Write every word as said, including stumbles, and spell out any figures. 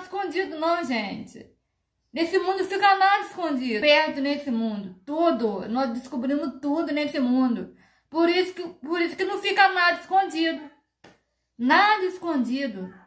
escondido não, gente. Nesse mundo não fica nada escondido. Perto nesse mundo. Tudo. Nós descobrimos tudo nesse mundo. Por isso que, por isso que não fica nada escondido. Nada escondido.